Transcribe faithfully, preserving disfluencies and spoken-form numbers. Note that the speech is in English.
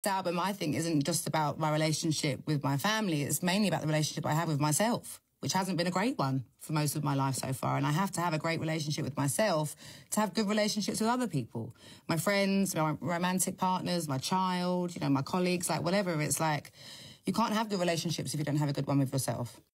album, I think, isn't just about my relationship with my family. It's mainly about the relationship I have with myself, which hasn't been a great one for most of my life so far. And I have to have a great relationship with myself to have good relationships with other people. My friends, my romantic partners, my child, you know, my colleagues, like whatever. It's like, you can't have good relationships if you don't have a good one with yourself.